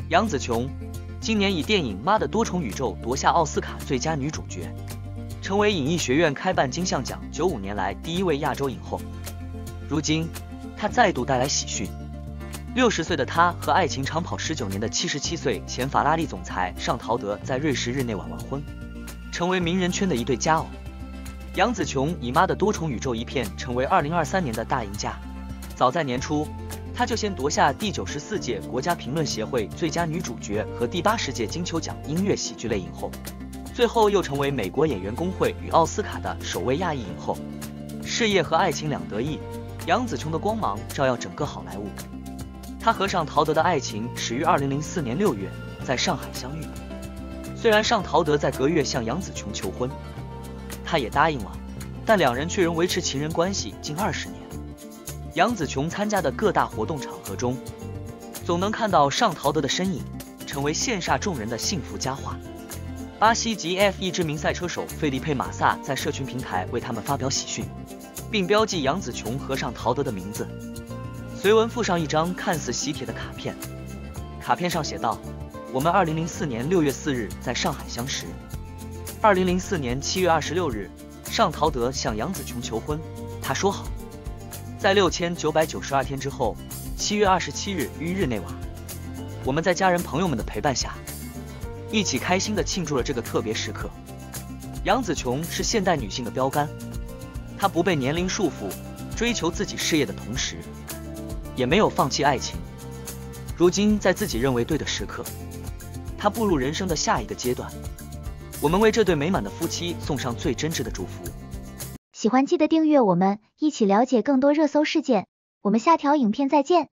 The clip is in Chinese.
杨紫琼今年以电影《妈的多重宇宙》夺下奥斯卡最佳女主角，成为影艺学院开办金像奖95年来第一位亚洲影后。如今，她再度带来喜讯。60岁的她和爱情长跑19年的77岁前法拉利总裁尚陶德在瑞士日内瓦完婚，成为名人圈的一对佳偶。杨紫琼以《妈的多重宇宙》一片成为2023年的大赢家。早在年初，她就先夺下第94届国家评论协会最佳女主角和第80届金球奖音乐喜剧类影后，最后又成为美国演员工会与奥斯卡的首位亚裔影后。事业和爱情两得意，杨紫琼的光芒照耀整个好莱坞。她和尚陶德的爱情始于2004年6月在上海相遇。虽然尚陶德在隔月向杨紫琼求婚，她也答应了，但两人却仍维持情人关系近20年。杨紫琼参加的各大活动场合中，总能看到尚陶德的身影，成为羡煞众人的幸福佳话。巴西籍 F1 知名赛车手费利佩·马萨在社群平台为他们发表喜讯，并标记杨紫琼和尚陶德的名字，随文附上一张看似喜帖的卡片。卡片上写道：我们2004年6月4日在上海相识，2004年7月26日，尚陶德向杨紫琼求婚，他说好。在6992天之后，7月27日于日内瓦，我们在家人朋友们的陪伴下，一起开心地庆祝了这个特别时刻。杨紫琼是现代女性的标杆，她不被年龄束缚，追求自己事业的同时，也没有放弃爱情。如今在自己认为对的时刻，她步入人生的下一个阶段。我们为这对美满的夫妻送上最真挚的祝福。 喜欢记得订阅我们，一起了解更多热搜事件。我们下条影片再见。